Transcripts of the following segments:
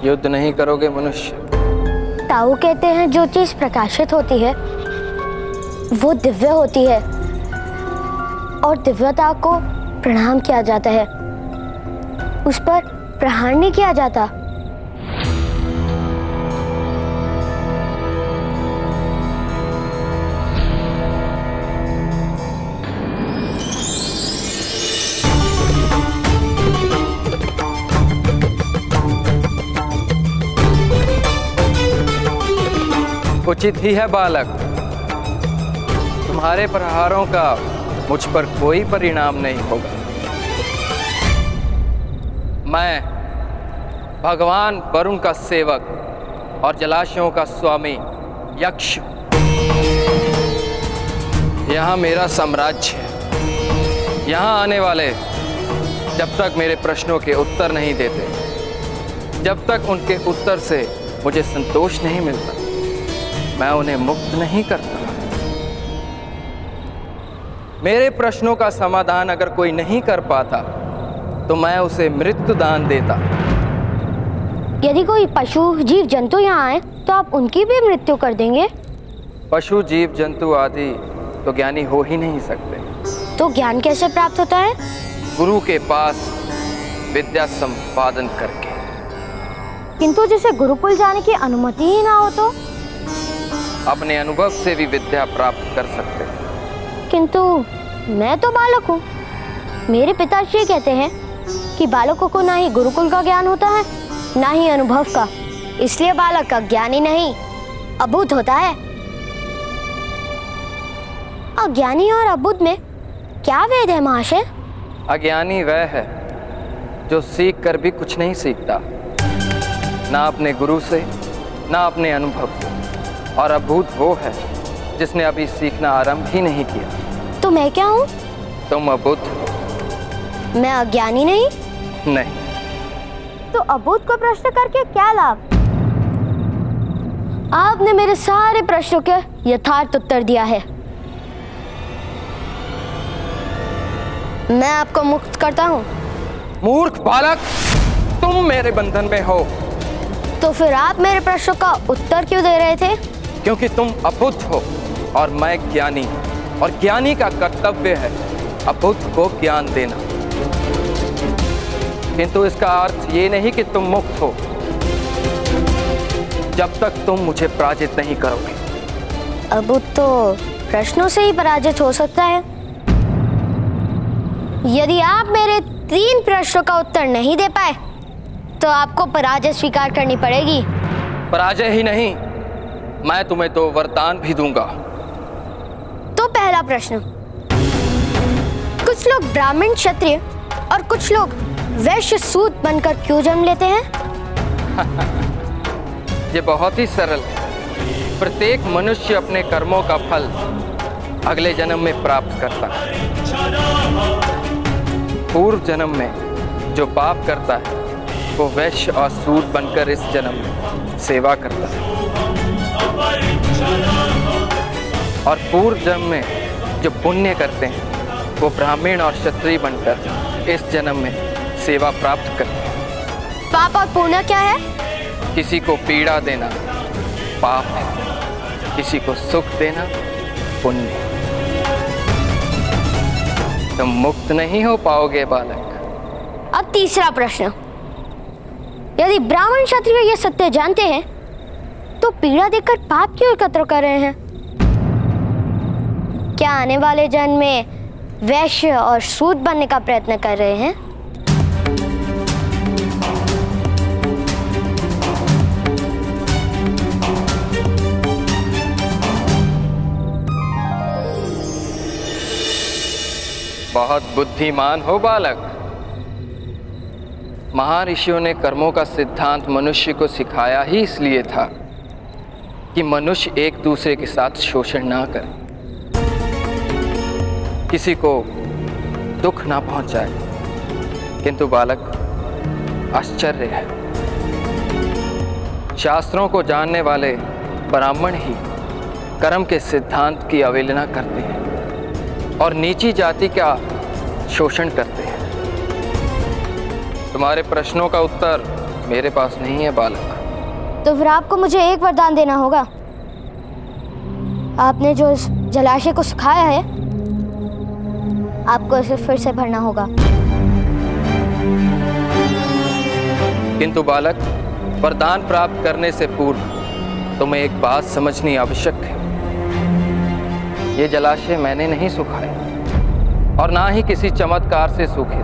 युद्ध नहीं करोगे मनुष्य? ताऊ कहते हैं जो चीज प्रकाशित होती है वो दिव्य होती है और दिव्यता को प्रणाम किया जाता है, उस पर प्रहार नहीं किया जाता। उचित ही है बालक, तुम्हारे प्रहारों का मुझ पर कोई परिणाम नहीं होगा। मैं भगवान वरुण का सेवक और जलाशयों का स्वामी यक्ष, यहाँ मेरा साम्राज्य है। यहाँ आने वाले जब तक मेरे प्रश्नों के उत्तर नहीं देते, जब तक उनके उत्तर से मुझे संतोष नहीं मिलता, मैं उन्हें मुक्त नहीं करता। मेरे प्रश्नों का समाधान अगर कोई नहीं कर पाता तो मैं उसे मृत्यु दान देता। यदि कोई पशु जीव जंतु यहाँ आए तो आप उनकी भी मृत्यु कर देंगे? पशु जीव जंतु आदि तो ज्ञानी हो ही नहीं सकते। तो ज्ञान कैसे प्राप्त होता है? गुरु के पास विद्या संपादन करके। किंतु जिसे गुरुकुल जाने की अनुमति ही ना हो तो? अपने अनुभव से भी विद्या प्राप्त कर सकते हैं। किंतु मैं तो बालक हूँ। मेरे पिताश्री कहते हैं कि बालकों को ना ही गुरुकुल का ज्ञान होता है ना ही अनुभव का, इसलिए बालक का ज्ञान ही नहीं अबुद्ध होता है। अज्ञानी और अबुद्ध में क्या भेद है महाशय? अज्ञानी वह है जो सीख कर भी कुछ नहीं सीखता, ना अपने गुरु से ना अपने अनुभव से, और अबुद्ध वो है जिसने अभी सीखना आरंभ ही नहीं किया। तो मैं क्या हूँ? तुम अबुद्ध हो। मैं अज्ञानी नहीं? नहीं। तो अबुद्ध को प्रश्न करके क्या लाभ? आपने मेरे सारे प्रश्नों के यथार्थ उत्तर दिया है। मैं आपको मुक्त करता हूँ। मूर्ख बालक, तुम मेरे बंधन में हो। तो फिर आप मेरे प्रश्नों का उत्तर क्यों दे रहे थे? क्योंकि तुम अबुद्ध हो और मैं ज्ञानी, और ज्ञानी का कर्तव्य है अबुद्ध को ज्ञान देना। किंतु इसका अर्थ ये नहीं कि तुम मुक्त हो जब तक तुम मुझे पराजित नहीं करोगे। अबुद्ध तो प्रश्नों से ही पराजित हो सकता है। यदि आप मेरे 3 प्रश्नों का उत्तर नहीं दे पाए तो आपको पराजय स्वीकार करनी पड़ेगी। पराजय ही नहीं, मैं तुम्हें तो वरदान भी दूंगा। तो पहला प्रश्न, कुछ लोग ब्राह्मण क्षत्रिय और कुछ लोग वैश्य सूत बनकर क्यों जन्म लेते हैं? ये बहुत ही सरल है। प्रत्येक मनुष्य अपने कर्मों का फल अगले जन्म में प्राप्त करता है। पूर्व जन्म में जो पाप करता है वो वैश्य और सूत बनकर इस जन्म में सेवा करता है, और पूर्व जन्म में जो पुण्य करते हैं वो ब्राह्मण और क्षत्रिय बनकर इस जन्म में सेवा प्राप्त करते हैं। पाप और पुण्य क्या है? किसी को पीड़ा देना पाप है, किसी को सुख देना पुण्य। तुम मुक्त नहीं हो पाओगे बालक। अब तीसरा प्रश्न, यदि ब्राह्मण क्षत्रिय ये सत्य जानते हैं तो पीड़ा देकर पाप क्यों एकत्र कर रहे हैं? क्या आने वाले जन्म में वैश्य और सूत बनने का प्रयत्न कर रहे हैं? बहुत बुद्धिमान हो बालक। महर्षियों ने कर्मों का सिद्धांत मनुष्य को सिखाया ही इसलिए था कि मनुष्य एक दूसरे के साथ शोषण ना करे, किसी को दुख ना पहुंचाए। किंतु बालक, आश्चर्य है, शास्त्रों को जानने वाले ब्राह्मण ही कर्म के सिद्धांत की अवहेलना करते हैं और नीची जाति का शोषण करते हैं। तुम्हारे प्रश्नों का उत्तर मेरे पास नहीं है बालक। तो फिर आपको मुझे एक वरदान देना होगा। आपने जो इस जलाशय को सुखाया है, आपको इसे फिर से भरना होगा। किंतु बालक, वरदान प्राप्त करने से पूर्व तुम्हें एक बात समझनी आवश्यक है। ये जलाशय मैंने नहीं सुखाया और ना ही किसी चमत्कार से सूखे।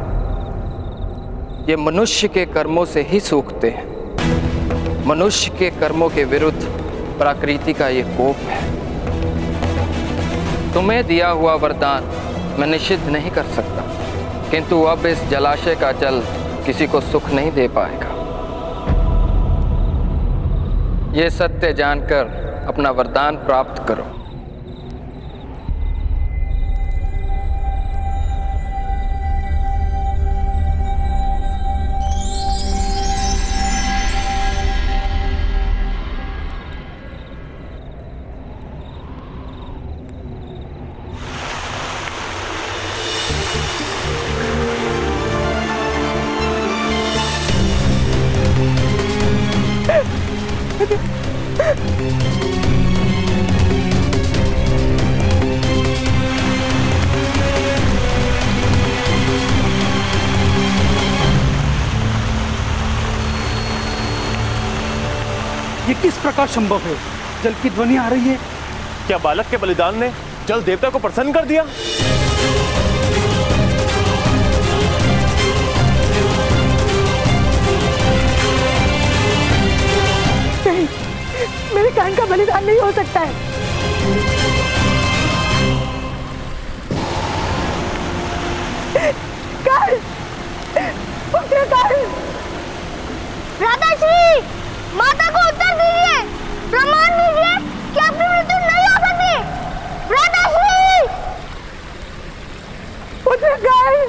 ये मनुष्य के कर्मों से ही सूखते हैं। मनुष्य के कर्मों के विरुद्ध प्रकृति का ये कोप है। तुम्हें दिया हुआ वरदान मैं निषिद्ध नहीं कर सकता, किंतु अब इस जलाशय का जल किसी को सुख नहीं दे पाएगा। ये सत्य जानकर अपना वरदान प्राप्त करो। ये किस प्रकार संभव है? जल की ध्वनि आ रही है। क्या बालक के बलिदान ने जल देवता को प्रसन्न कर दिया? नहीं, मेरे कान का बलिदान नहीं हो सकता है। कान, पुत्र कान। राधाश्री, माता को उत्तर दीजिए, प्रमाण दीजिए कि आपकी मृत्यु नहीं हो सकती। राधाश्री, पुत्र कान।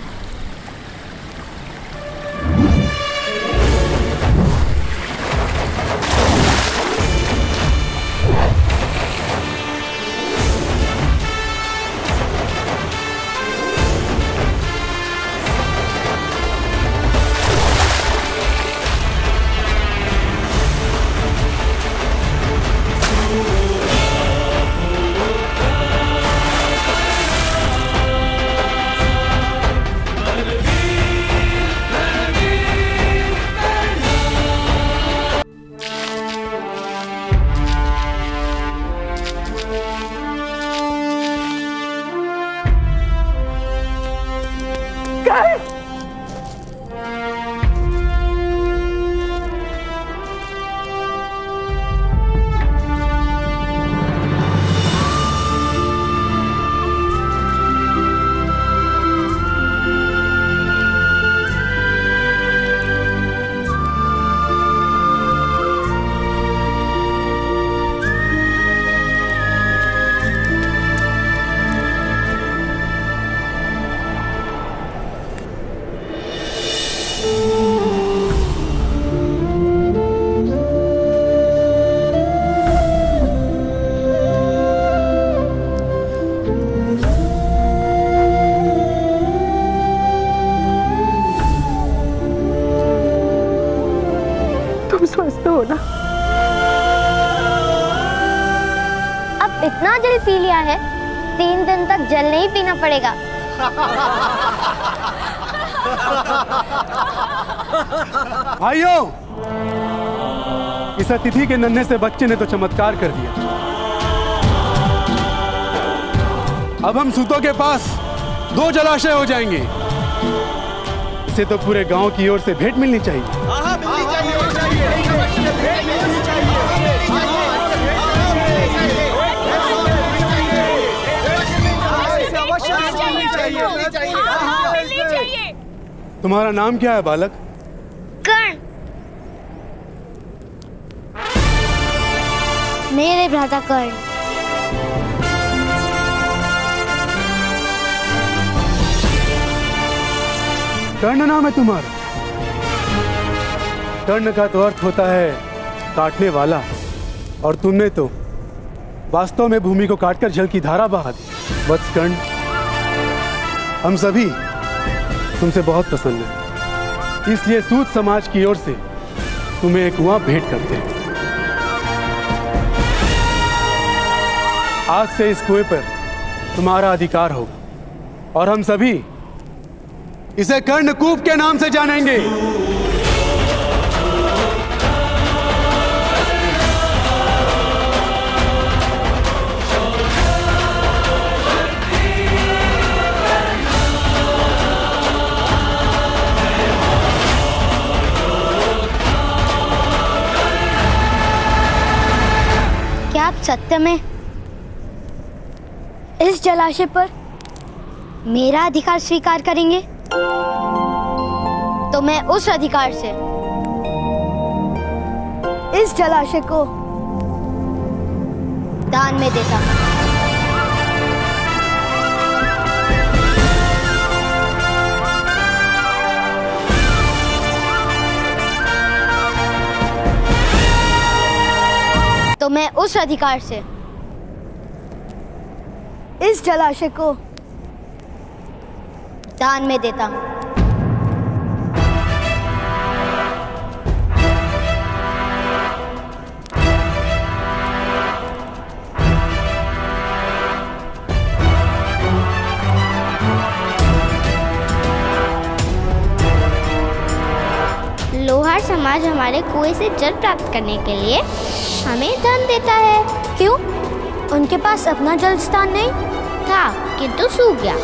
स्वस्थ हो ना? अब इतना जल पी लिया है, 3 दिन तक जल नहीं पीना पड़ेगा। भाइयों, इस अतिथि के नन्हे से बच्चे ने तो चमत्कार कर दिया। अब हम सूतों के पास 2 जलाशय हो जाएंगे। इसे तो पूरे गांव की ओर से भेंट मिलनी चाहिए। तुम्हारा नाम क्या है बालक? कर्ण। मेरे भ्राता कर्ण। कर्ण नाम है तुम्हारा? कर्ण का तो अर्थ होता है काटने वाला, और तुमने तो वास्तव में भूमि को काटकर जल की धारा बहा दी। वत्स कर्ण, हम सभी तुमसे बहुत प्रसन्न हैं। इसलिए सूद समाज की ओर से तुम्हें एक कुआं भेंट करते हैं। आज से इस कुएं पर तुम्हारा अधिकार होगा और हम सभी इसे कर्णकूप के नाम से जानेंगे। क्या आप सत्य में इस जलाशय पर मेरा अधिकार स्वीकार करेंगे? तो मैं उस अधिकार से इस जलाशय को दान में देता हूं। तो मैं उस अधिकार से इस जलाशय को दान में देता हूं। लोहार समाज हमारे कुएं से जल प्राप्त करने के लिए हमें धन देता है। क्यों? उनके पास अपना जल स्थान नहीं था, किंतु सूख गया।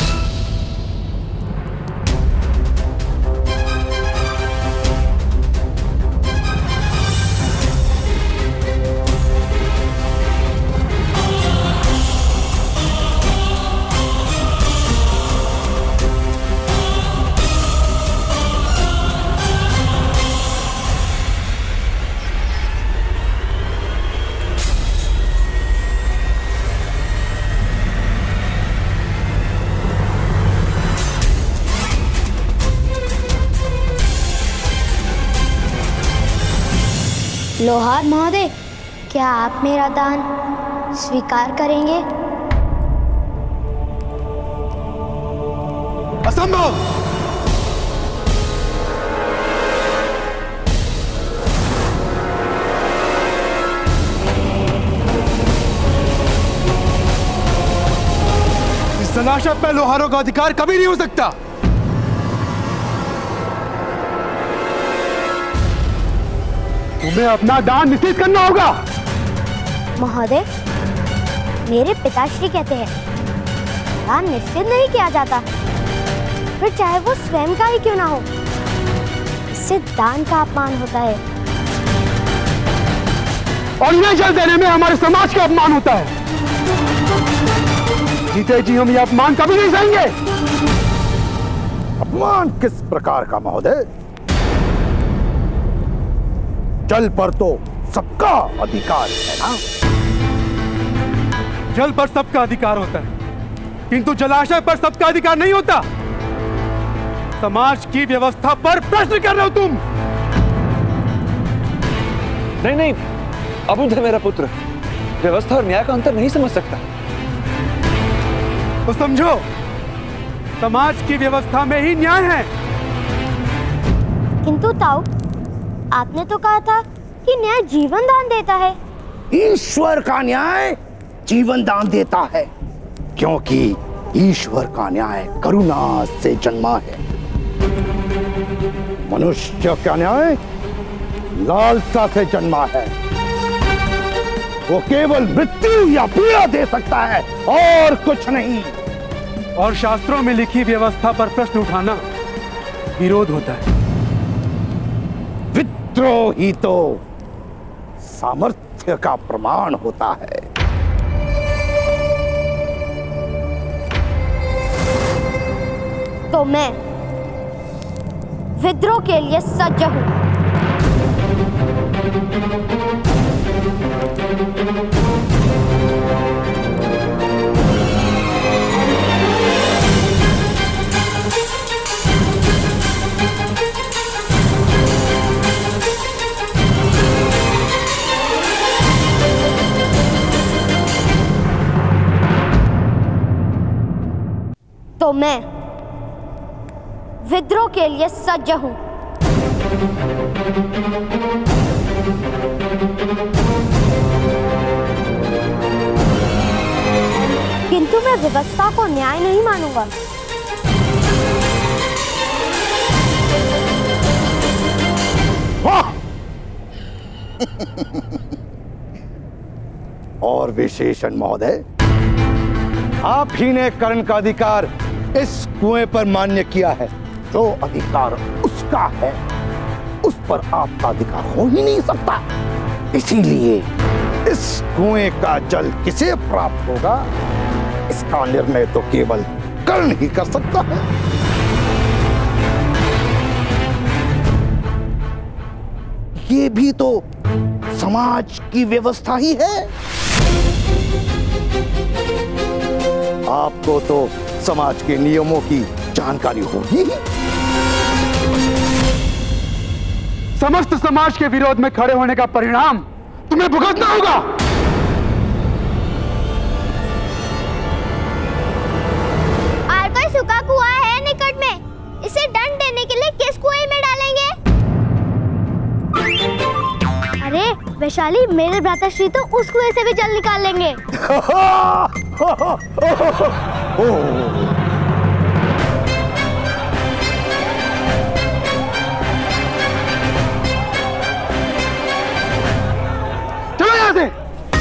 लोहार महोदय, क्या आप मेरा दान स्वीकार करेंगे? असंभव! इस जलाशय पर लोहारों का अधिकार कभी नहीं हो सकता। तुम्हें अपना दान निश्चित करना होगा। महोदय, मेरे पिताश्री कहते हैं दान निश्चित नहीं किया जाता, फिर चाहे वो स्वयं का ही क्यों ना हो। इससे दान का अपमान होता है और ये जल देने में हमारे समाज का अपमान होता है। जीते जी हम ये अपमान कभी नहीं सहेंगे। अपमान किस प्रकार का महोदय? जल पर तो सबका अधिकार है ना? जल पर सबका अधिकार होता है, किंतु जलाशय पर सबका अधिकार नहीं होता। समाज की व्यवस्था पर प्रश्न कर रहे हो तुम। नहीं, अबुध है मेरा पुत्र, व्यवस्था और न्याय का अंतर नहीं समझ सकता। तो समझो, समाज की व्यवस्था में ही न्याय है। किंतु ताऊ, आपने तो कहा था कि न्याय जीवन दान देता है। ईश्वर का न्याय जीवन दान देता है, क्योंकि ईश्वर का न्याय करुणा से जन्मा है। मनुष्य का न्याय लालसा से जन्मा है। वो केवल मृत्यु या पीड़ा दे सकता है और कुछ नहीं। और शास्त्रों में लिखी व्यवस्था पर प्रश्न उठाना विरोध होता है। विद्रोह ही तो सामर्थ्य का प्रमाण होता है। तो मैं विद्रोह के लिए सज्ज हूं। तो मैं विद्रोह के लिए सज्ज हूं। किंतु मैं व्यवस्था को न्याय नहीं मानूंगा। और विशेषण महोदय, आप ही ने कर्ण का अधिकार इस कुएं पर मान्य किया है। जो अधिकार उसका है उस पर आपका अधिकार हो ही नहीं सकता। इसीलिए इस कुएं का जल किसे प्राप्त होगा, इसका निर्णय तो केवल कर्ण ही कर सकता है। ये भी तो समाज की व्यवस्था ही है। आपको तो समाज के नियमों की जानकारी होगी। समस्त समाज के विरोध में खड़े होने का परिणाम तुम्हें भुगतना होगा। और कोई सूखा कुआं है निकट में, इसे दंड देने के लिए किस कुएं में डालेंगे? अरे वैशाली, मेरे भ्राताश्री तो उस कुएं से भी जल निकाल लेंगे। चलो यहां से।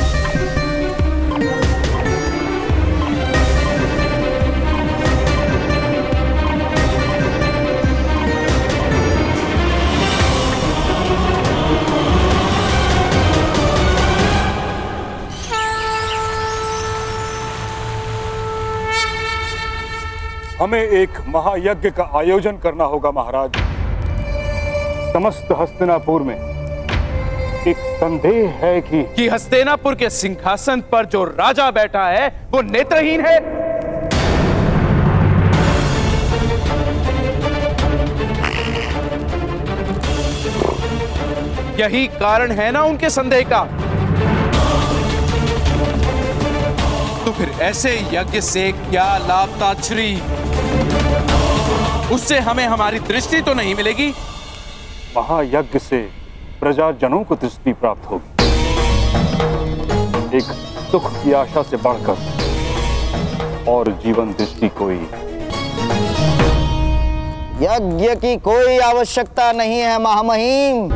हमें एक महायज्ञ का आयोजन करना होगा महाराज। समस्त हस्तिनापुर में एक संदेह है कि हस्तिनापुर के सिंहासन पर जो राजा बैठा है वो नेत्रहीन है। यही कारण है ना उनके संदेह का। तो फिर ऐसे यज्ञ से क्या लाभ ताक्षरी? उससे हमें हमारी दृष्टि तो नहीं मिलेगी। महायज्ञ से प्रजाजनों को दृष्टि प्राप्त होगी। एक सुख की आशा से बढ़कर और जीवन दृष्टि कोई। यज्ञ की कोई आवश्यकता नहीं है महामहिम।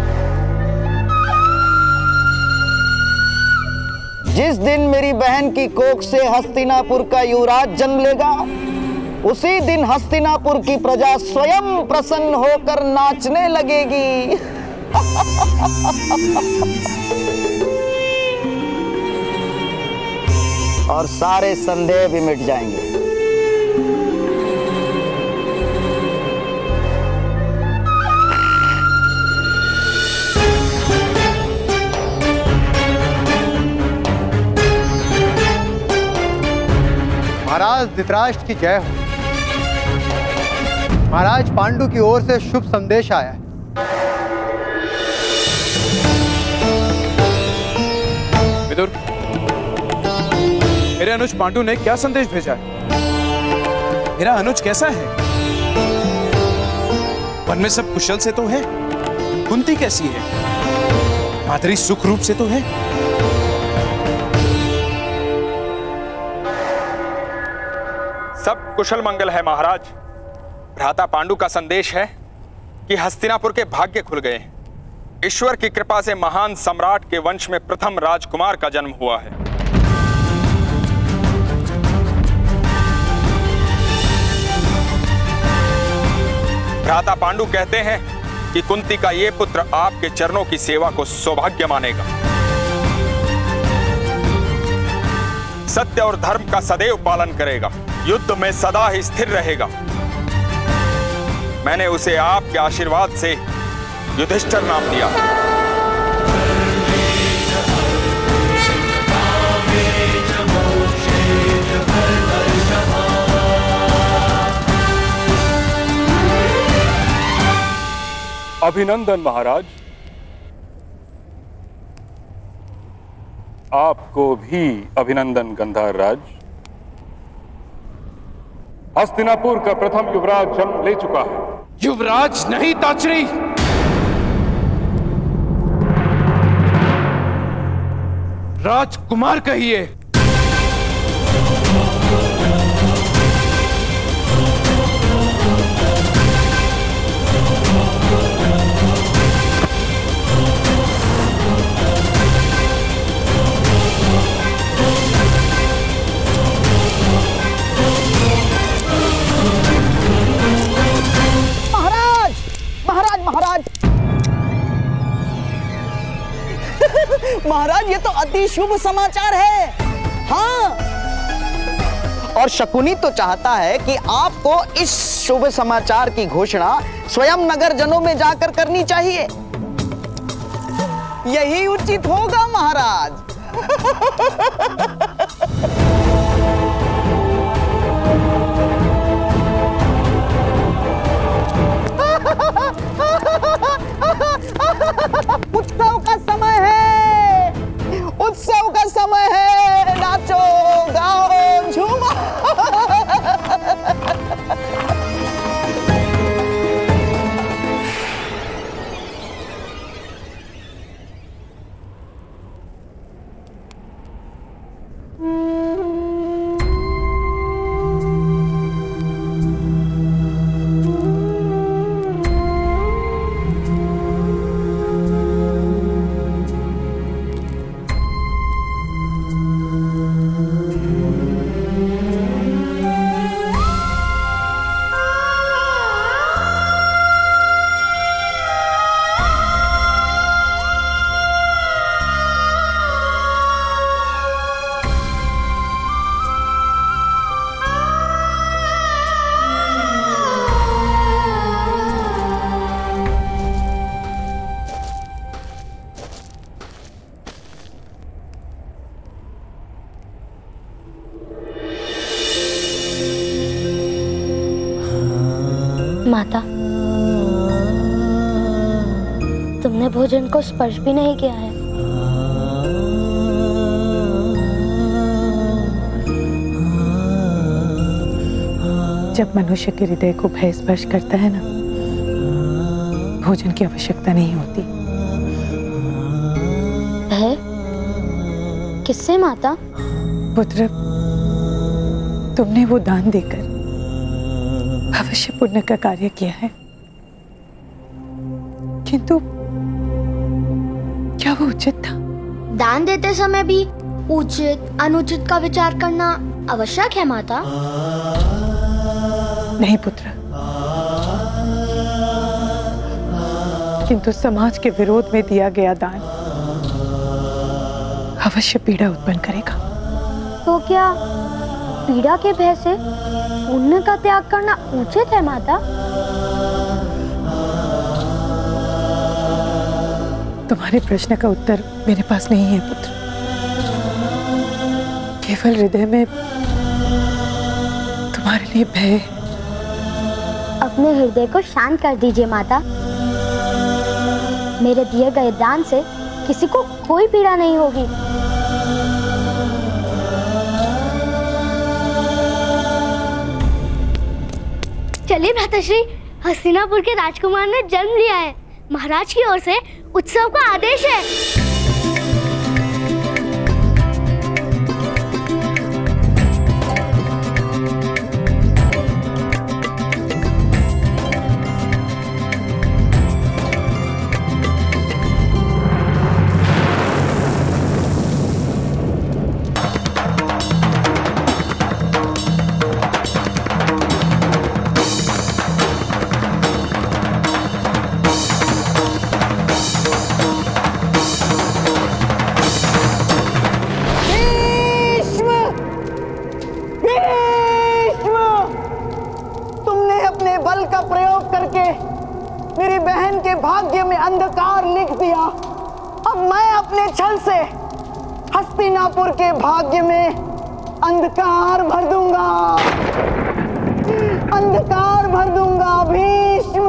जिस दिन मेरी बहन की कोख से हस्तिनापुर का युवराज जन्म लेगा, उसी दिन हस्तिनापुर की प्रजा स्वयं प्रसन्न होकर नाचने लगेगी। और सारे संदेह भी मिट जाएंगे। महाराज धृतराष्ट्र की जय हो। महाराज पांडु की ओर से शुभ संदेश आया है। विदुर, मेरे अनुज पांडु ने क्या संदेश भेजा है? मेरा अनुज कैसा है? वन में सब कुशल से तो है? कुंती कैसी है? माधुरी सुख रूप से तो है? सब कुशल मंगल है महाराज। भ्राता पांडु का संदेश है कि हस्तिनापुर के भाग्य खुल गए। ईश्वर की कृपा से महान सम्राट के वंश में प्रथम राजकुमार का जन्म हुआ है। भ्राता पांडु कहते हैं कि कुंती का ये पुत्र आपके चरणों की सेवा को सौभाग्य मानेगा। सत्य और धर्म का सदैव पालन करेगा, युद्ध में सदा ही स्थिर रहेगा। मैंने उसे आपके आशीर्वाद से युधिष्ठिर नाम दिया। अभिनंदन महाराज। आपको भी अभिनंदन गंधार राज। हस्तिनापुर का प्रथम युवराज जन्म ले चुका है। युवराज नहीं ताक्षरी, राजकुमार कहिए। महाराज, ये तो अति शुभ समाचार है। हाँ, और शकुनी तो चाहता है कि आपको इस शुभ समाचार की घोषणा स्वयं नगर जनों में जाकर करनी चाहिए। यही उचित होगा महाराज। उत्सव का समय है, उत्सव का समय है। नाचो, गाओ, झूमो। माता, तुमने भोजन को स्पर्श भी नहीं किया है। जब मनुष्य के हृदय को भय स्पर्श करता है ना, भोजन की आवश्यकता नहीं होती। भय? किससे माता? पुत्र, तुमने वो दान देकर अवश्य पुण्य का कार्य किया है, किंतु क्या वो उचित था? दान देते समय भी उचित अनुचित का विचार करना आवश्यक है माता। नहीं पुत्र, किंतु समाज के विरोध में दिया गया दान अवश्य पीड़ा उत्पन्न करेगा। तो क्या पीड़ा के भय से पुण्य का त्याग करना उचित है माता? तुम्हारे प्रश्न का उत्तर मेरे पास नहीं है पुत्र। केवल हृदय में तुम्हारे लिए भय। अपने हृदय को शांत कर दीजिए माता। मेरे दिए गए दान से किसी को कोई पीड़ा नहीं होगी। चलिए भ्राताश्री, हस्तिनापुर के राजकुमार ने जन्म लिया है। महाराज की ओर से उत्सव का आदेश है। मेरी बहन के भाग्य में अंधकार लिख दिया। अब मैं अपने छल से हस्तिनापुर के भाग्य में अंधकार भर दूंगा, अंधकार भर दूंगा। भीष्म,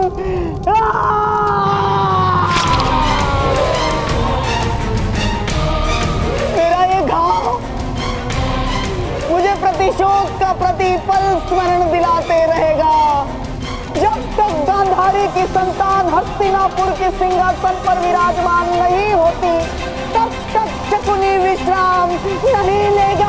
मेरा ये घाव मुझे प्रतिशोध का प्रतिपल स्मरण दिलाते रहेगा। जब तक गांधारी की संतान हस्तिनापुर के सिंहासन पर विराजमान नहीं होती, तब तक शकुनी विश्राम नहीं लेगा।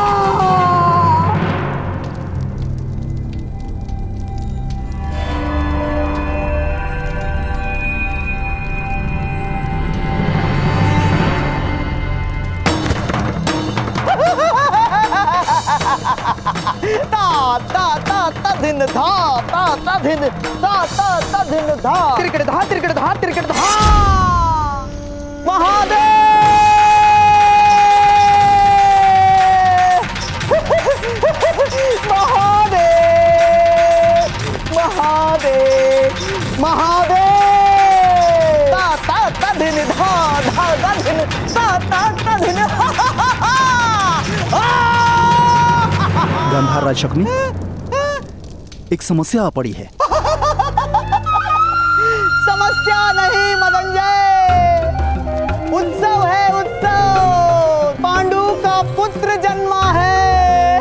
ता ता ता ता धिन धा ता ता धिन ता ता ता धिन धा तिरकड़ धा तिरकड़ धा तिरकड़ धा। महादेव महादेव महादेव महादेव ता ता ता धिन धा धा धा धिन ता ता ता धिन। गंधार राज शकुनी, एक समस्या आ पड़ी है। समस्या नहीं मदनजय, उत्सव है उत्सव। पांडु का पुत्र जन्मा है।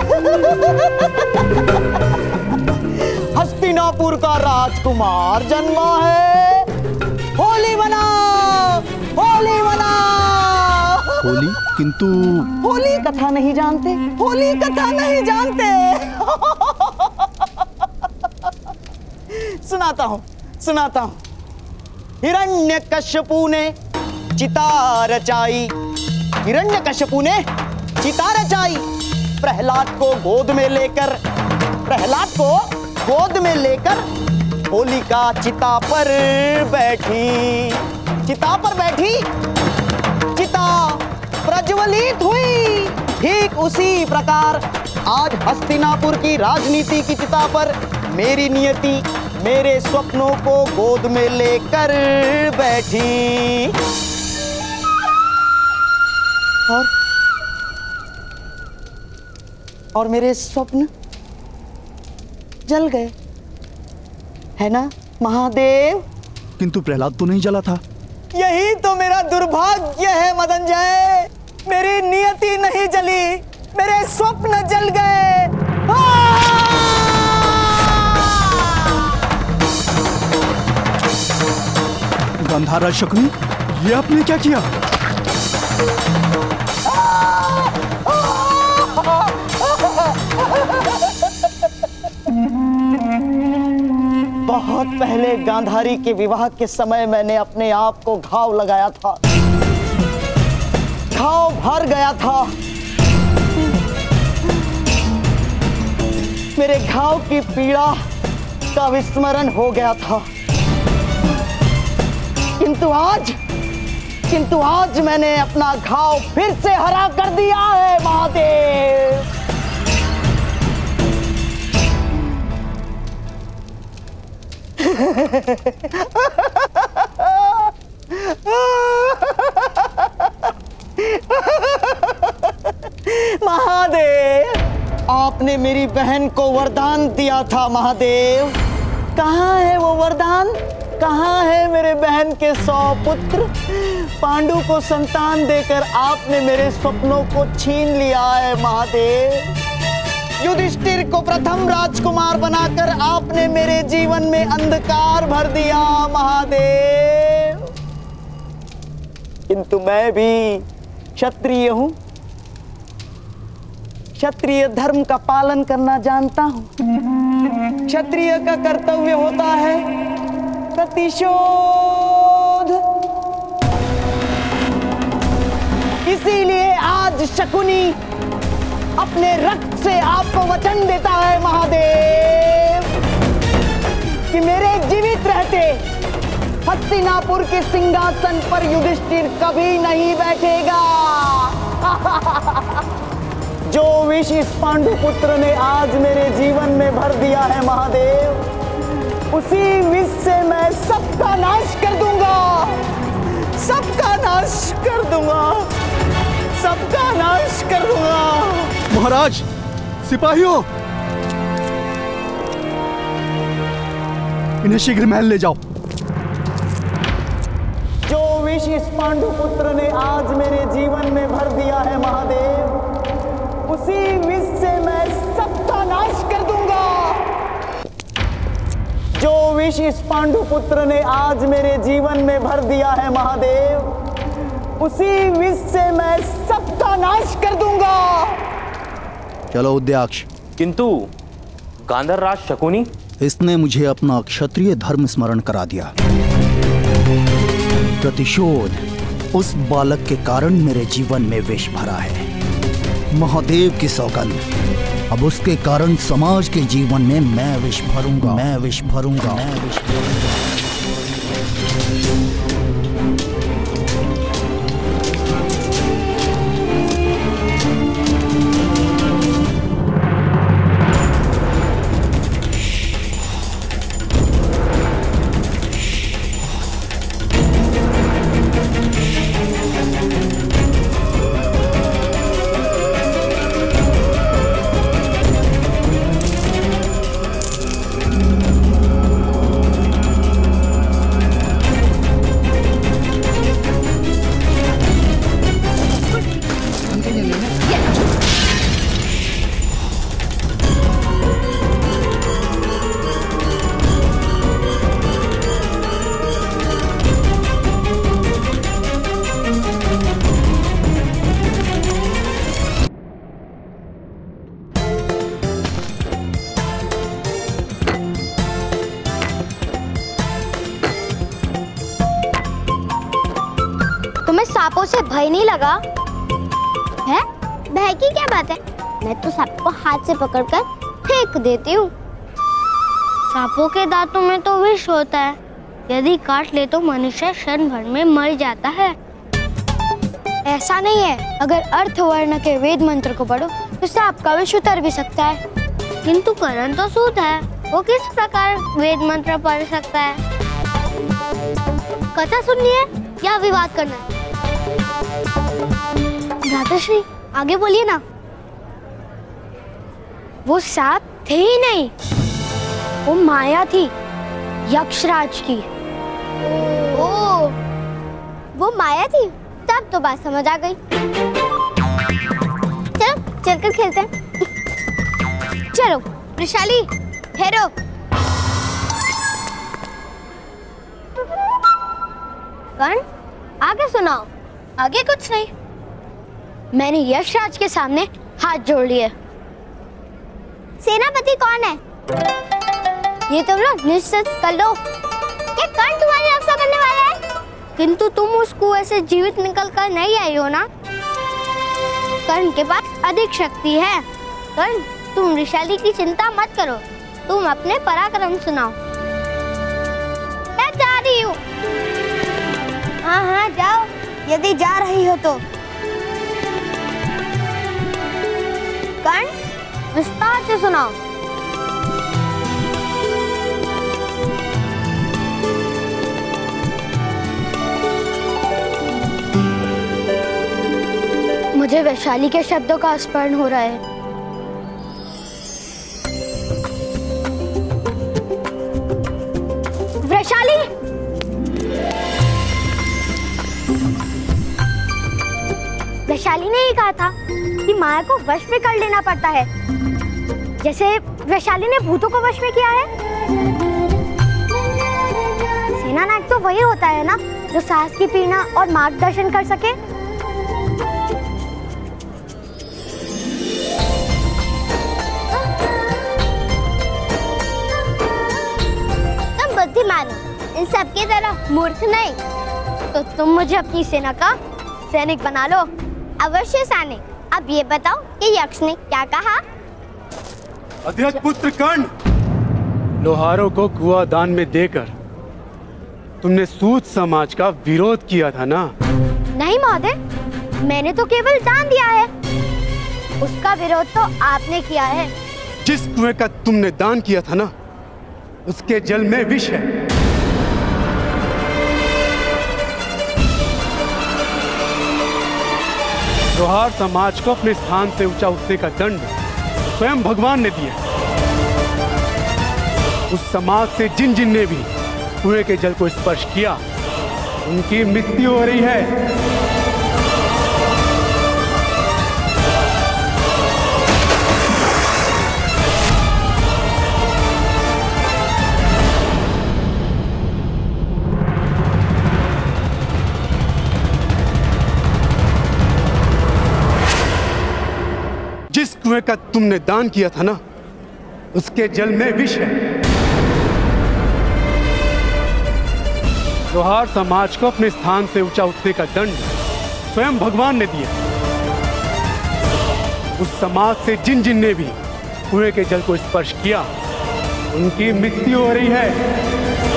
हस्तिनापुर का राजकुमार जन्मा है। होली मनाओ, होली मनाओ। होली? किंतु होली कथा नहीं जानते, होली कथा नहीं जानते। सुनाता हूं। हिरण्यकश्यपु ने चिता रचाई, हिरण्यकश्यपु ने चिता रचाई। प्रहलाद को गोद में लेकर होलिका चिता पर बैठी। चिता प्रज्वलित हुई। ठीक उसी प्रकार आज हस्तिनापुर की राजनीति की चिता पर मेरी नियति मेरे स्वप्नों को गोद में लेकर बैठी। और मेरे स्वप्न जल गए, है ना महादेव? किंतु प्रहलाद तो नहीं जला था। यही तो मेरा दुर्भाग्य है मदनजय। मेरी नियति नहीं जली, मेरे स्वप्न जल गए। गंधार राज शकुनी, ये आपने क्या किया? बहुत पहले गांधारी के विवाह के समय मैंने अपने आप को घाव लगाया था। घाव भर गया था। मेरे घाव की पीड़ा का विस्मरण हो गया था। किंतु आज मैंने अपना घाव फिर से हरा कर दिया है महादेव। महादेव, आपने मेरी बहन को वरदान दिया था महादेव। कहाँ है वो वरदान? कहाँ है मेरे बहन के 100 पुत्र? पांडु को संतान देकर आपने मेरे स्वप्नों को छीन लिया है महादेव। युधिष्ठिर को प्रथम राजकुमार बनाकर आपने मेरे जीवन में अंधकार भर दिया महादेव। किंतु मैं भी क्षत्रिय हूं, क्षत्रिय धर्म का पालन करना जानता हूं। क्षत्रिय का कर्तव्य होता है प्रतिशोध। इसीलिए आज शकुनी अपने रक्त से आपको वचन देता है महादेव कि मेरे जीवित रहते हस्तिनापुर के सिंहासन पर युधिष्ठिर कभी नहीं बैठेगा। जो विष इस पांडु पुत्र ने आज मेरे जीवन में भर दिया है महादेव, उसी विष से मैं सबका नाश कर दूंगा, सबका नाश कर दूंगा, सबका नाश कर दूंगा। महाराज, सिपाहियों, इन्हें शीघ्र महल ले जाओ। जो विष इस पांडु पुत्र ने आज मेरे जीवन में भर दिया है महादेव, उसी विष से मैं सबका नाश कर दूंगा। जो विष इस पांडु पुत्र ने आज मेरे जीवन में भर दिया है महादेव, उसी विष से मैं सब नाश कर दूंगा। चलो उद्याक्ष। किंतु गांधर राज शकुनी, इसने मुझे अपना क्षत्रिय धर्म स्मरण करा दिया। प्रतिशोध उस बालक के कारण मेरे जीवन में विष भरा है। महादेव की सौगंध, अब उसके कारण समाज के जीवन में मैं विष भरूंगा, मैं विष भरूंगा, मैं विष भरूंगा। तुम्हें सांपों से भय नहीं लगा है? भय की क्या बात है? मैं तो सांप को हाथ से पकड़कर फेंक देती हूँ। सांपों के दांतों में तो विष होता है, यदि काट ले तो मनुष्य क्षण भर में मर जाता है। ऐसा नहीं है, अगर अर्थ वर्ण के वेद मंत्र को पढ़ो तो सांप का विष उतर भी सकता है। किंतु करण तो सूत है, वो किस प्रकार वेद मंत्र पढ़ सकता है? कथा सुननी है या विवाद करना है? भ्राताश्री आगे बोलिए ना। वो सांप थे ही नहीं, वो माया थी, यक्षराज की। ओ, वो माया थी, तब तो बात समझ आ गई। चलो चलकर खेलते हैं। चलो वृषाली, ठहरो। कर्ण, आगे सुनाओ। आगे कुछ नहीं, मैंने यक्षराज के सामने हाथ जोड़ लिए। सेनापति कौन है? ये तुम लोग निश्चित कर लो। क्या कर्ण तुम्हारी रक्षा करने वाला है? किंतु तुम उस कुएं से जीवित निकल कर नहीं आई हो ना? कर्ण के पास अधिक शक्ति है। कर्ण, तुम वृषाली की चिंता मत करो, तुम अपने पराक्रम सुनाओ। मैं जा रही हूँ। हाँ हाँ जाओ, यदि जा रही हो तो। कर्ण, विस्तार से सुनाओ। मुझे वैशाली के शब्दों का स्मरण हो रहा है। वैशाली, वैशाली ने ही कहा था कि माया को वश में कर लेना पड़ता है, जैसे वैशाली ने भूतों को वश में किया है। सेना नायक तो वही होता है ना, जो साहस की प्रेरणा और मार्गदर्शन कर सके। तुम बुद्धिमान हो, इन सबकी तरह मूर्ख नहीं। तो तुम मुझे अपनी सेना का सैनिक बना लो। अवश्य सैनिक। अब ये बताओ कि यक्ष ने क्या कहा? अध्यक्ष पुत्र कर्ण, लोहारों को कुआं दान में देकर तुमने सूत समाज का विरोध किया था ना? नहीं महोदय, मैंने तो केवल दान दिया है, उसका विरोध तो आपने किया है। जिस कुएं का तुमने दान किया था ना, उसके जल में विष है। लोहार समाज को अपने स्थान से ऊंचा उठने का दंड स्वयं भगवान ने दिया। उस समाज से जिन जिन ने भी कुएं के जल को स्पर्श किया, उनकी मृत्यु हो रही है। कुएं का तुमने दान किया था ना, उसके जल में विष है। लोहार समाज को अपने स्थान से ऊंचा उठने का दंड स्वयं भगवान ने दिया। उस समाज से जिन जिन ने भी कुएं के जल को स्पर्श किया, उनकी मृत्यु हो रही है।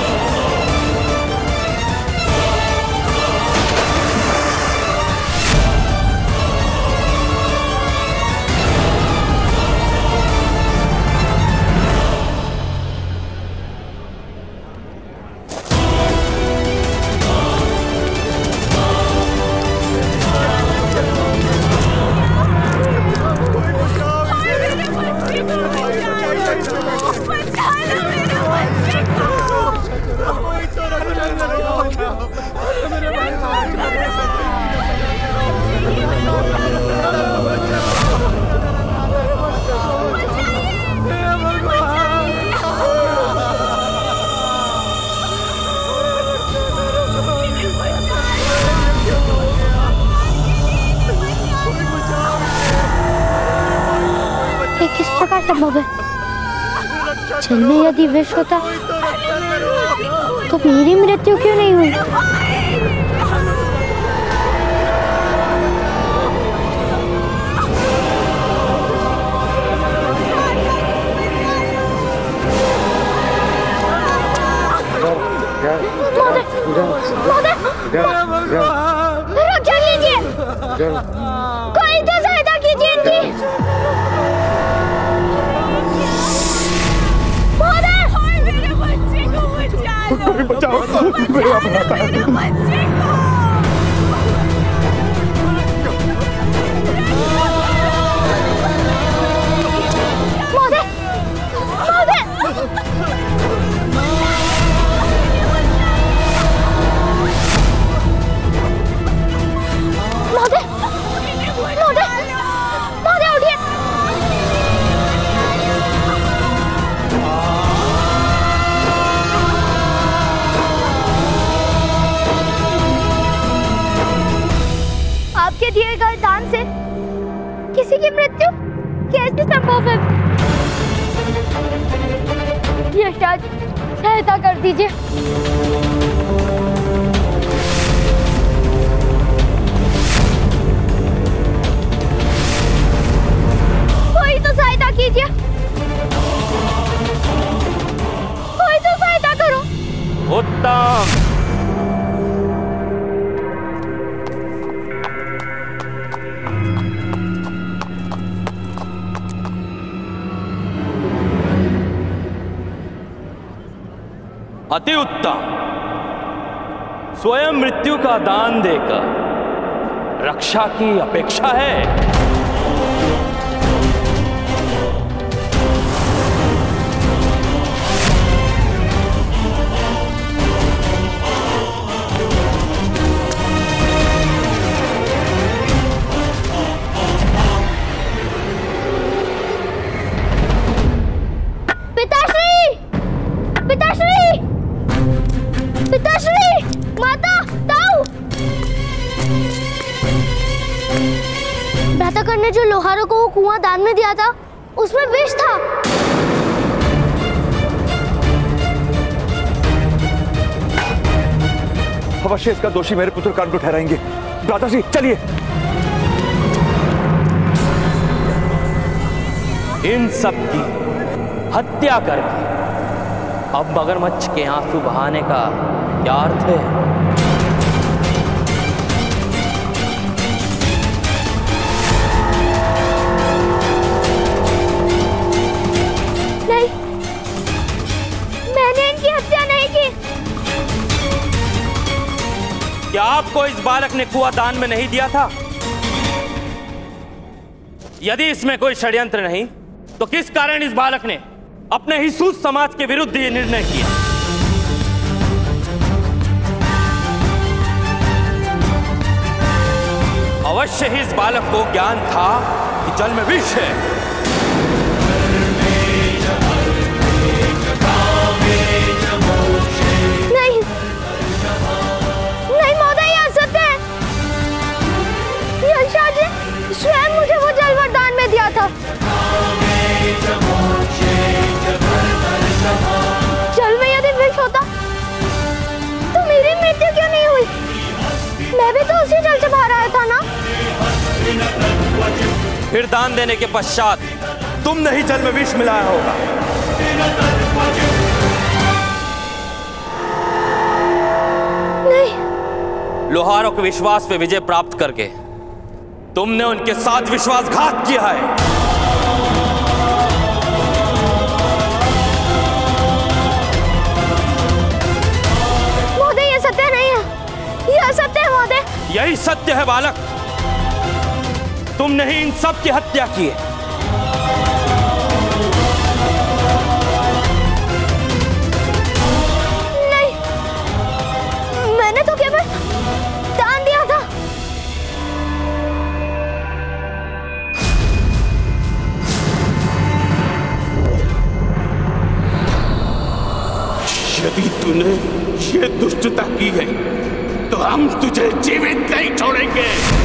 किस प्रकार संभव है? जल में यदि विष होता तो मेरी मृत्यु क्यों नहीं हुई? रक्षा लीजिए, कोई तो सहायता कीजिए इनकी। बचाओ, मेरा बचाता है। आपके दिए गए दान से किसी की मृत्यु कैसे संभव है? यशराज, सहायता कर दीजिए। कोई तो सहायता कीजिए, कोई तो सहायता करो। उत्तम। अति उत्तम। स्वयं मृत्यु का दान देकर रक्षा की अपेक्षा है। पिताश्री, पिताश्री, पिताश्री, माता, ताऊ। भ्राताकर ने जो लोहारों को वो कुआं दान में दिया था, उसमें विष था। अवश्य इसका दोषी मेरे पुत्र कर्ण को ठहराएंगे। भ्राताश्री, चलिए। इन सब की हत्या करके अब मगरमच्छ के आंसू बहाने का क्या अर्थ है? नहीं, मैंने इनकी हत्या नहीं की। क्या आपको इस बालक ने कुआं दान में नहीं दिया था? यदि इसमें कोई षड्यंत्र नहीं, तो किस कारण इस बालक ने अपने ही सूत समाज के विरुद्ध ये निर्णय किया? अवश्य ही इस बालक को ज्ञान था कि जल में विष है। नहीं, नहीं महोदय, यह असत्य है। यशराज ने स्वयं मुझे वो जल वरदान में दिया था। फिर दान देने के पश्चात तुमने ही जल में विष मिलाया होगा। नहीं। लोहारों के विश्वास पे विजय प्राप्त करके तुमने उनके साथ विश्वासघात किया है। महोदय, ये सत्य नहीं है, ये असत्य है महोदय। यही सत्य है बालक, तुमने ही इन सब की हत्या की है। नहीं, मैंने तो केवल दान दिया था। यदि तूने ये दुष्टता की है तो हम तुझे जीवित नहीं छोड़ेंगे।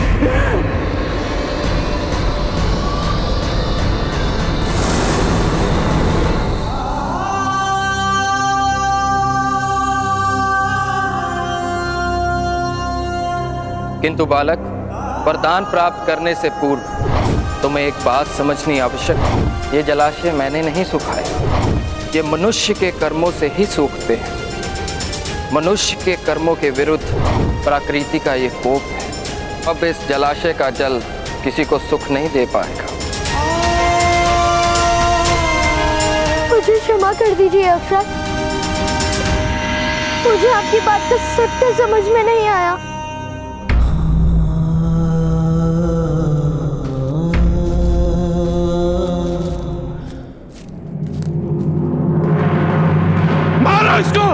किंतु बालक, वरदान प्राप्त करने से पूर्व तुम्हें एक बात समझनी आवश्यक है। ये जलाशय मैंने नहीं सुखाए, ये मनुष्य के कर्मों से ही सूखते हैं। मनुष्य के कर्मों के विरुद्ध प्रकृति का ये कोप है। अब इस जलाशय का जल किसी को सुख नहीं दे पाएगा। मुझे क्षमा कर दीजिए अक्षर, मुझे आपकी बात का सत्य समझ में नहीं आया। मारो इसको।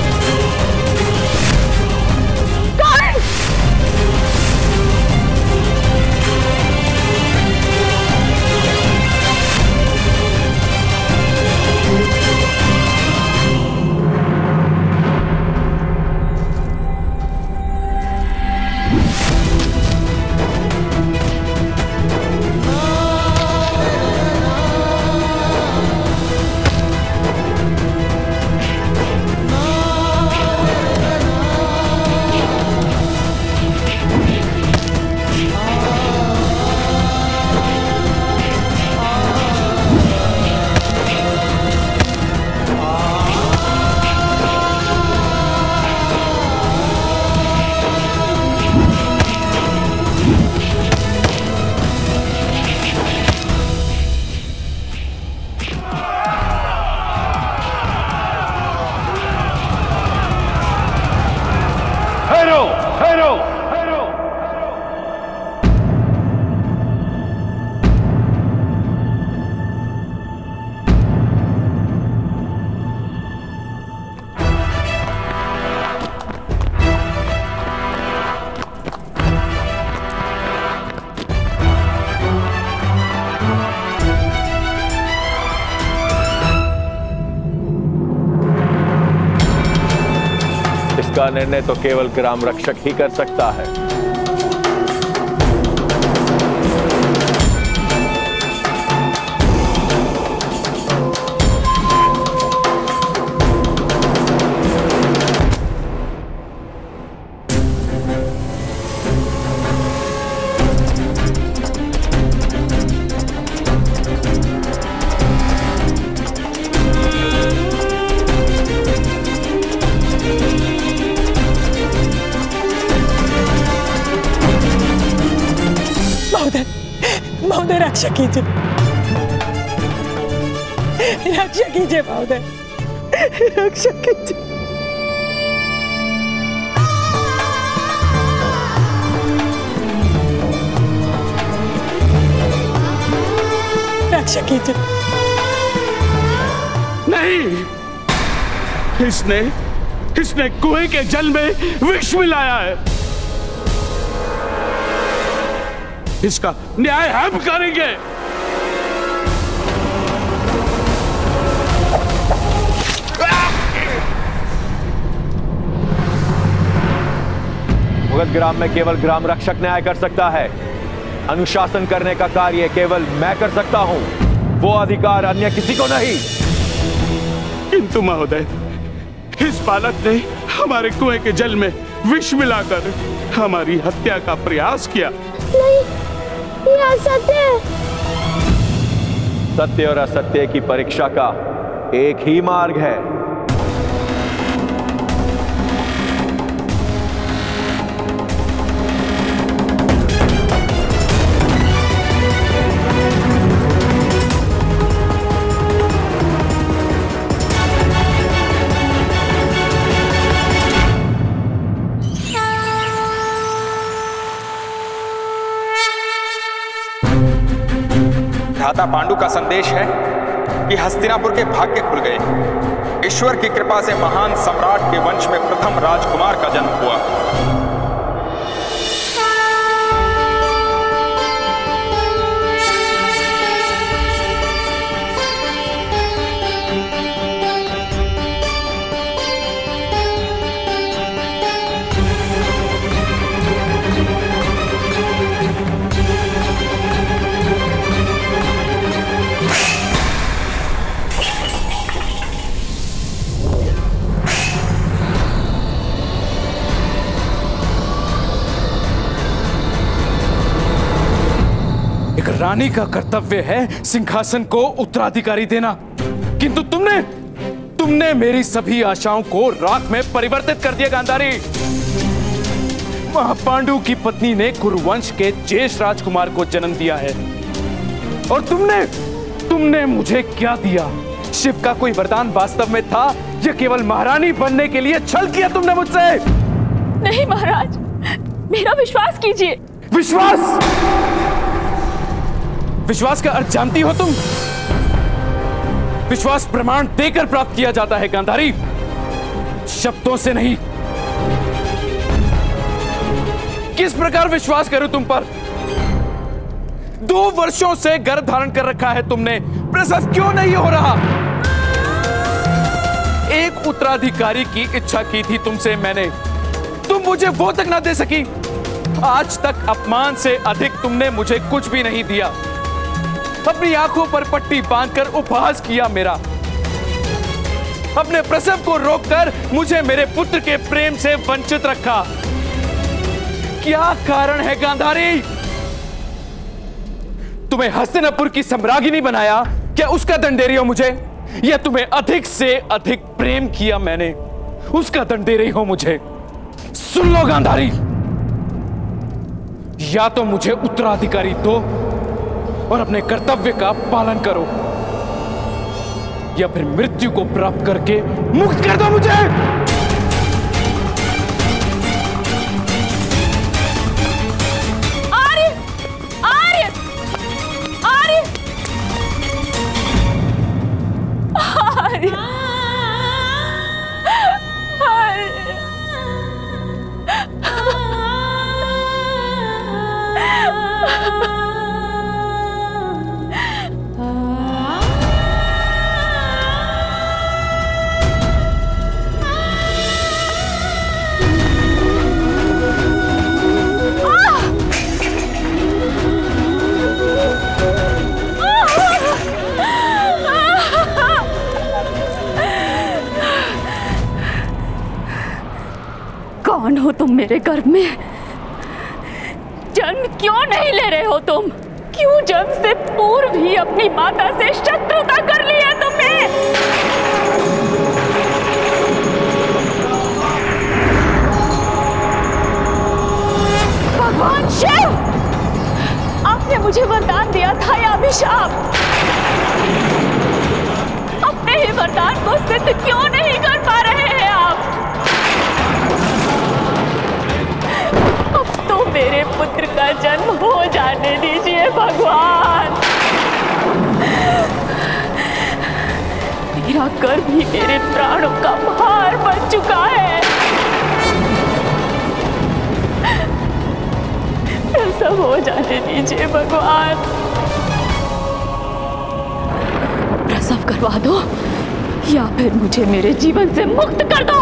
इसका निर्णय तो केवल ग्राम रक्षक ही कर सकता है। महोदय रक्षा कीजिए, रक्षा कीजिए महोदय, रक्षा कीजिए। रक्षा कीजिए। नहीं, इसने कुएं के जल में विष मिलाया है। इसका न्याय हम करेंगे। मुगल ग्राम में केवल ग्राम रक्षक न्याय कर सकता है। अनुशासन करने का कार्य केवल मैं कर सकता हूं, वो अधिकार अन्य किसी को नहीं। किंतु महोदय, इस बालक ने हमारे कुएं के जल में विष मिलाकर हमारी हत्या का प्रयास किया। नहीं, ये असत्य है। सत्य और असत्य की परीक्षा का एक ही मार्ग है। भ्राता पांडु का संदेश है कि हस्तिनापुर के भाग्य खुल गए। ईश्वर की कृपा से महान सम्राट के वंश में प्रथम राजकुमार का जन्म हुआ। रानी का कर्तव्य है सिंहासन को उत्तराधिकारी देना, किंतु तुमने मेरी सभी आशाओं को राख में परिवर्तित कर दिया गांधारी। महापांडु की पत्नी ने कुरुवंश के ज्येष्ठ राजकुमार को जन्म दिया है, और तुमने मुझे क्या दिया? शिव का कोई वरदान वास्तव में था या केवल महारानी बनने के लिए छल किया तुमने मुझसे? नहीं महाराज, मेरा विश्वास कीजिए। विश्वास का अर्थ जानती हो तुम? विश्वास प्रमाण देकर प्राप्त किया जाता है गांधारी, शब्दों से नहीं। किस प्रकार विश्वास करूं तुम पर? 2 वर्षों से गर्भ धारण कर रखा है तुमने, प्रसव क्यों नहीं हो रहा? एक उत्तराधिकारी की इच्छा की थी तुमसे मैंने, तुम मुझे वो तक ना दे सकी। आज तक अपमान से अधिक तुमने मुझे कुछ भी नहीं दिया। अपनी आंखों पर पट्टी बांधकर उपहास किया मेरा। अपने प्रसव को रोककर मुझे मेरे पुत्र के प्रेम से वंचित रखा। क्या कारण है गांधारी? तुम्हें हस्तिनापुर की सम्राज्ञी बनाया, क्या उसका दंड दे रही हो मुझे? या तुम्हें अधिक से अधिक प्रेम किया मैंने, उसका दंड दे रही हो मुझे? सुन लो गांधारी, या तो मुझे उत्तराधिकारी दो और अपने कर्तव्य का पालन करो, या फिर मृत्यु को प्राप्त करके मुक्त कर दो मुझे। आर्य, आर्य, आर्य, आर्य, कौन हो तुम मेरे गर्भ में? जन्म क्यों नहीं ले रहे हो तुम? क्यों जन्म से पूर्व ही अपनी माता से शत्रुता कर ली है तुमने? भगवान शिव, आपने मुझे वरदान दिया था या अभिशाप? अपने ही वरदान को सिद्ध क्यों नहीं कर पा रहे हैं आप? अब तो मेरे पुत्र का जन्म हो जाने दीजिए भगवान। मेरा गर्भ ही मेरे प्राणों का भार बन चुका है। प्रसव हो जाने दीजिए भगवान। प्रसव करवा दो या फिर मुझे मेरे जीवन से मुक्त कर दो।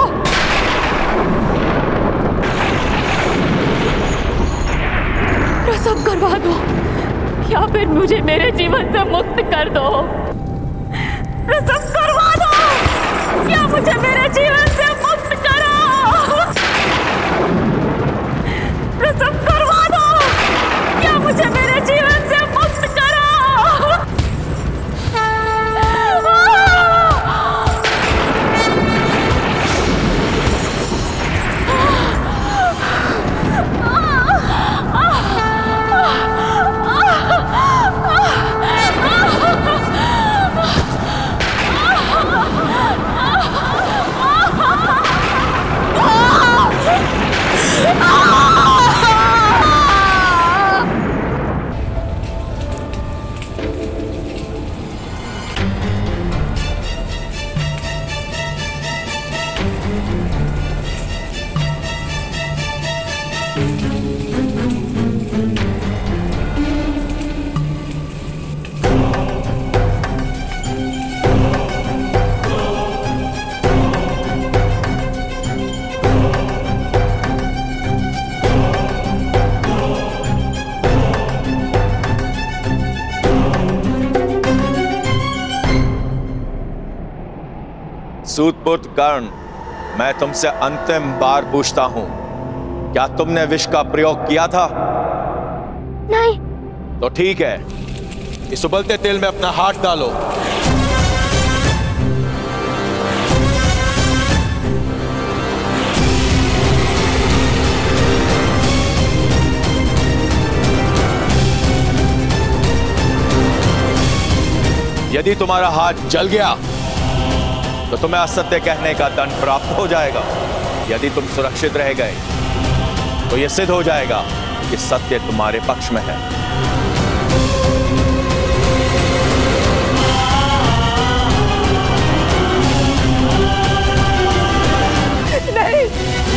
प्रसव करवा दो या फिर मुझे मेरे जीवन से मुक्त कर दो। प्रसव करवा दो या मुझे मेरे जीवन से मुक्त करो। प्रसव करवा दो या मुझे मेरे जीवन सूतपुत्र कर्ण, मैं तुमसे अंतिम बार पूछता हूं, क्या तुमने विष का प्रयोग किया था? नहीं। तो ठीक है, इस उबलते तेल में अपना हाथ डालो। यदि तुम्हारा हाथ जल गया तो तुम्हें असत्य कहने का दंड प्राप्त हो जाएगा। यदि तुम सुरक्षित रह गए तो यह सिद्ध हो जाएगा कि सत्य तुम्हारे पक्ष में है। नहीं।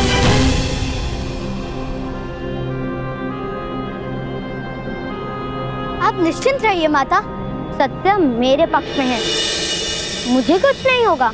आप निश्चिंत रहिए माता, सत्य मेरे पक्ष में है, मुझे कुछ नहीं होगा।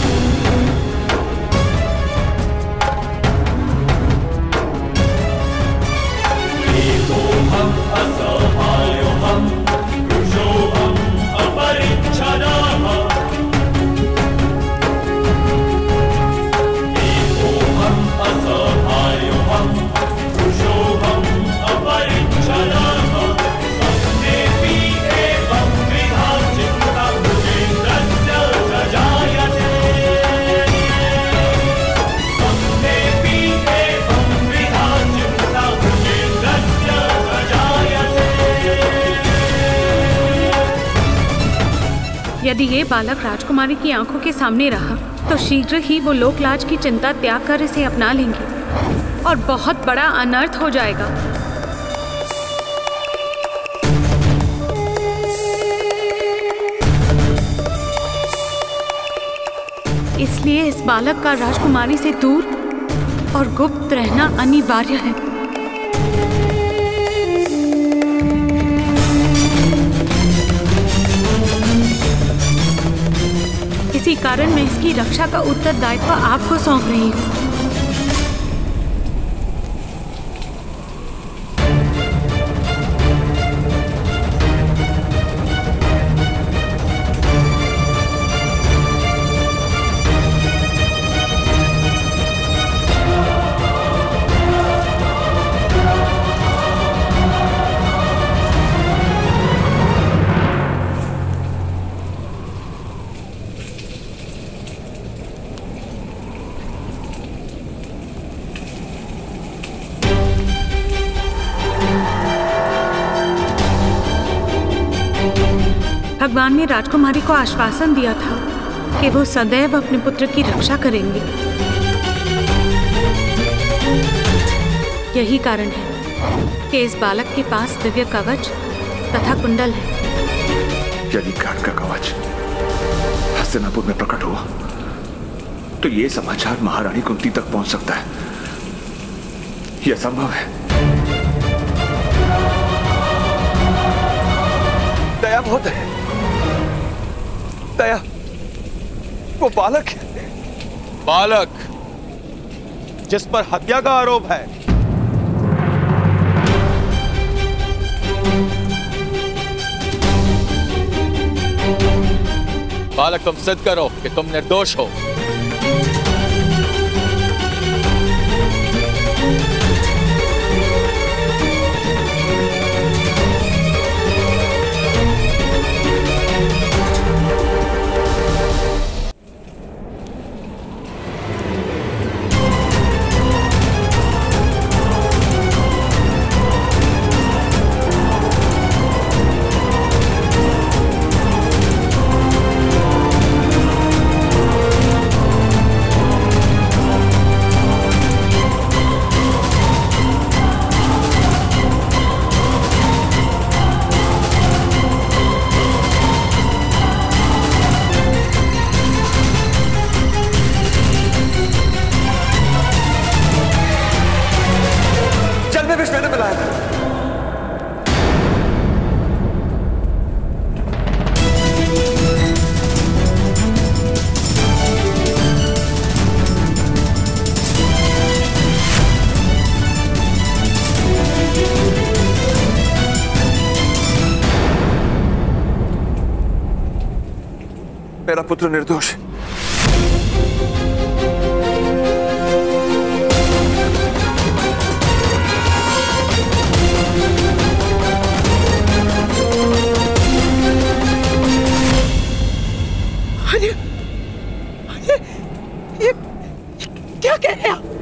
यदि ये बालक राजकुमारी की आंखों के सामने रहा तो शीघ्र ही वो लोकलाज की चिंता त्याग कर इसे अपना लेंगे और बहुत बड़ा अनर्थ हो जाएगा। इसलिए इस बालक का राजकुमारी से दूर और गुप्त रहना अनिवार्य है। इसी कारण मैं इसकी रक्षा का उत्तरदायित्व आपको सौंप रही हूँ। भगवान ने राजकुमारी को आश्वासन दिया था कि वो सदैव अपने पुत्र की रक्षा करेंगे। यही कारण है कि इस बालक के पास दिव्य कवच तथा कुंडल है। यदि कर्ण का कवच हस्तिनापुर में प्रकट हुआ तो ये समाचार महारानी कुंती तक पहुंच सकता है। यह संभव है। दया बहुत है। दया, वो बालक है। बालक जिस पर हत्या का आरोप है। बालक, तुम सिद्ध करो कि तुम निर्दोष हो। मेरा पुत्र निर्दोष है। ये क्या कह रहे हैं?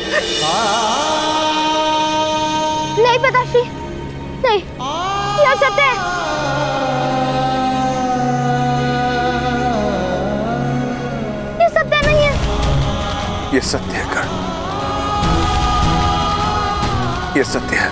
नहीं पता श्री, नहीं, यह सत्य है। ये सत्य नहीं है। ये सत्य है कर्ण, ये सत्य है।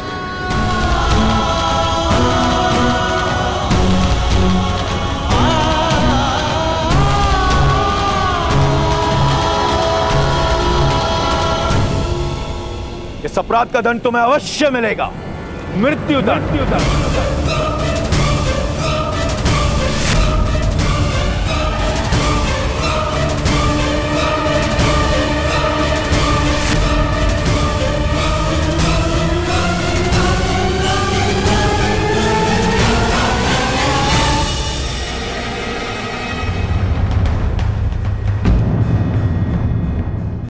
इस अपराध का दंड तुम्हें अवश्य मिलेगा, मृत्यु दंड।